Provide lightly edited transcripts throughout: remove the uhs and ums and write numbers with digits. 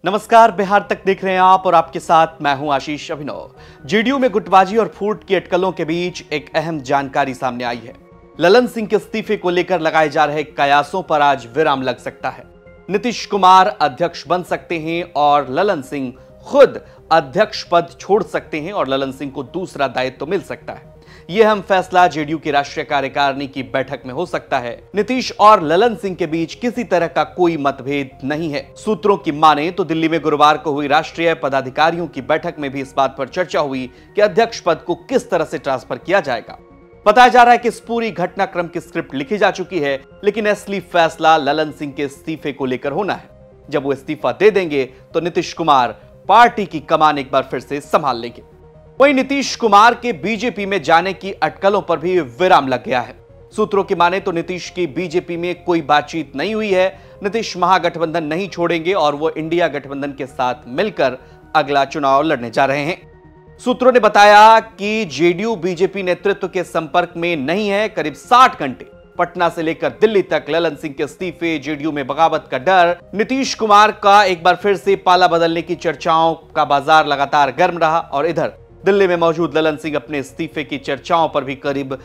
नमस्कार, बिहार तक देख रहे हैं आप और आपके साथ मैं हूं आशीष अभिनव। जेडीयू में गुटबाजी और फूट की अटकलों के बीच एक अहम जानकारी सामने आई है। ललन सिंह के इस्तीफे को लेकर लगाए जा रहे कयासों पर आज विराम लग सकता है। नीतीश कुमार अध्यक्ष बन सकते हैं और ललन सिंह खुद अध्यक्ष पद छोड़ सकते हैं और ललन सिंह को दूसरा दायित्व मिल सकता है। यह अहम फैसला जेडीयू की राष्ट्रीय कार्यकारिणी की बैठक में हो सकता है। नीतीश और ललन सिंह के बीच किसी तरह का कोई मतभेद नहीं है। सूत्रों की माने तो दिल्ली में गुरुवार को हुई राष्ट्रीय पदाधिकारियों की बैठक में भी इस बात पर चर्चा हुई कि अध्यक्ष पद को किस तरह से ट्रांसफर किया जाएगा। बताया जा रहा है कि इस पूरी घटनाक्रम की स्क्रिप्ट लिखी जा चुकी है, लेकिन असली फैसला ललन सिंह के इस्तीफे को लेकर होना है। जब वो इस्तीफा दे देंगे तो नीतीश कुमार पार्टी की कमान एक बार फिर से संभाल लेंगे। वहीं नीतीश कुमार के बीजेपी में जाने की अटकलों पर भी विराम लग गया है। सूत्रों की माने तो नीतीश की बीजेपी में कोई बातचीत नहीं हुई है। नीतीश महागठबंधन नहीं छोड़ेंगे और वो इंडिया गठबंधन के साथ मिलकर अगला चुनाव लड़ने जा रहे हैं। सूत्रों ने बताया कि जेडीयू बीजेपी नेतृत्व के संपर्क में नहीं है। करीब 60 घंटे पटना से लेकर दिल्ली तक ललन सिंह के इस्तीफे, जेडीयू में बगावत का डर, नीतीश कुमार का एक बार फिर से पाला बदलने की चर्चाओं का बाजार लगातार गर्म रहा और इधर दिल्ली में मौजूद ललन सिंह अपने इस्तीफे की चर्चाओं पर भी करीब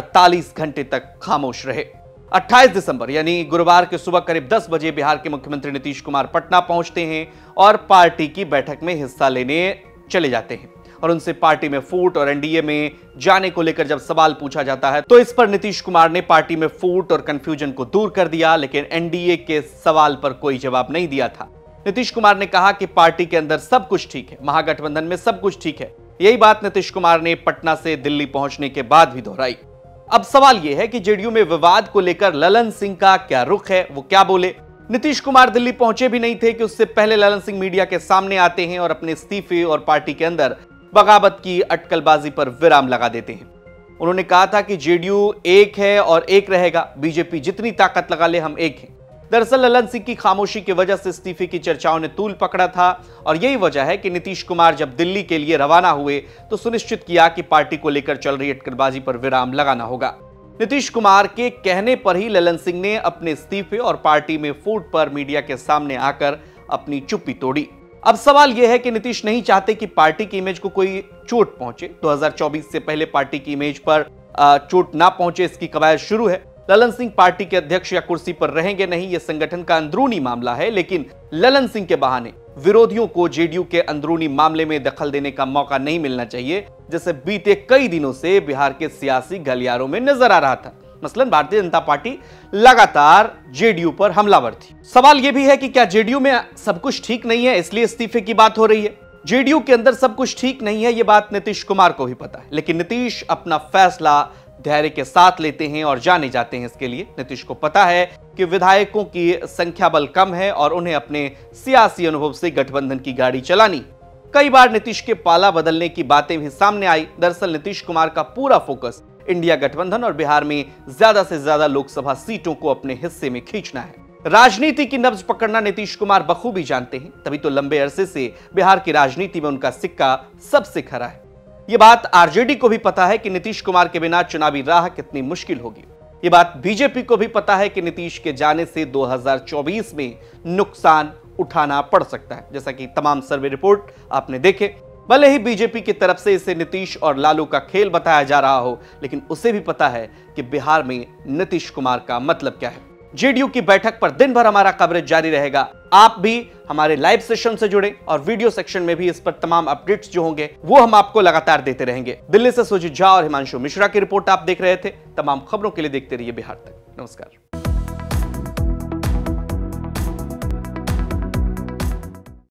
48 घंटे तक खामोश रहे। 28 दिसंबर यानी गुरुवार की सुबह करीब 10 बजे बिहार के मुख्यमंत्री नीतीश कुमार पटना पहुंचते हैं और पार्टी की बैठक में हिस्सा लेने चले जाते हैं और उनसे पार्टी में फूट और एनडीए में जाने को लेकर जब सवाल पूछा जाता है तो इस पर नीतीश कुमार ने पार्टी में फूट और कंफ्यूजन को दूर कर दिया, लेकिन एनडीए के सवाल पर कोई जवाब नहीं दिया था। नीतीश कुमार ने कहा कि पार्टी के अंदर सब कुछ ठीक है, महागठबंधन में सब कुछ ठीक है। यही बात नीतीश कुमार ने पटना से दिल्ली पहुंचने के बाद भी दोहराई। अब सवाल यह है कि जेडीयू में विवाद को लेकर ललन सिंह का क्या रुख है, वो क्या बोले। नीतीश कुमार दिल्ली पहुंचे भी नहीं थे कि उससे पहले ललन सिंह मीडिया के सामने आते हैं और अपने इस्तीफे और पार्टी के अंदर बगावत की अटकलबाजी पर विराम लगा देते हैं। उन्होंने कहा था कि जेडीयू एक है और एक रहेगा, बीजेपी जितनी ताकत लगा ले हम एक हैं। दरअसल ललन सिंह की खामोशी की वजह से इस्तीफे की चर्चाओं ने तूल पकड़ा था और यही वजह है कि नीतीश कुमार जब दिल्ली के लिए रवाना हुए तो सुनिश्चित किया कि पार्टी को लेकर चल रही अटकलबाजी पर विराम लगाना होगा। नीतीश कुमार के कहने पर ही ललन सिंह ने अपने इस्तीफे और पार्टी में फूट पर मीडिया के सामने आकर अपनी चुप्पी तोड़ी। अब सवाल यह है कि नीतीश नहीं चाहते कि पार्टी की इमेज को कोई चोट पहुंचे। 2024 से पहले पार्टी की इमेज पर चोट ना पहुंचे, इसकी कवायद शुरू है। ललन सिंह पार्टी के अध्यक्ष या कुर्सी पर रहेंगे नहीं, यह संगठन का अंदरूनी मामला है, लेकिन ललन सिंह के बहाने विरोधियों को जेडीयू के अंदरूनी मामले में दखल देने का मौका नहीं मिलना चाहिए, जैसे बीते कई दिनों से बिहार के सियासी गलियारों में नजर आ रहा था। मसलन भारतीय जनता पार्टी लगातार जेडीयू पर हमलावर थी। सवाल यह भी है कि क्या जेडीयू में सब कुछ ठीक नहीं है इसलिए इस्तीफे की बात हो रही है। जेडीयू के अंदर सब कुछ ठीक नहीं है, यह बात नीतीश कुमार को भी पता है, लेकिन नीतीश अपना फैसला धैर्य के साथ लेते हैं और जाने जाते हैं इसके लिए। नीतीश को पता है कि विधायकों की संख्या बल कम है और उन्हें अपने सियासी अनुभव से गठबंधन की गाड़ी चलानी। कई बार नीतीश के पाला बदलने की बातें भी सामने आई। दरअसल नीतीश कुमार का पूरा फोकस इंडिया गठबंधन और बिहार में ज्यादा से ज्यादा लोकसभा सीटों को अपने हिस्से में खींचना है। राजनीति की नब्ज पकड़ना नीतीश कुमार बखूबी जानते हैं, तभी तो लंबे अरसे से बिहार की राजनीति में उनका सिक्का सबसे खरा है। यह बात आरजेडी को भी पता है कि नीतीश कुमार के बिना चुनावी राह कितनी मुश्किल होगी। यह बात बीजेपी को भी पता है कि नीतीश के जाने से 2024 में नुकसान उठाना पड़ सकता है। जैसा कि तमाम सर्वे रिपोर्ट आपने देखे, भले ही बीजेपी की तरफ से इसे नीतीश और लालू का खेल बताया जा रहा हो, लेकिन उसे भी पता है कि बिहार में नीतीश कुमार का मतलब क्या है। जेडीयू की बैठक पर दिन भर हमारा कवरेज जारी रहेगा। आप भी हमारे लाइव सेशन से जुड़े और वीडियो सेक्शन में भी इस पर तमाम अपडेट्स जो होंगे वो हम आपको लगातार देते रहेंगे। दिल्ली से सुजीत झा और हिमांशु मिश्रा की रिपोर्ट आप देख रहे थे। तमाम खबरों के लिए देखते रहिए बिहार तक। नमस्कार।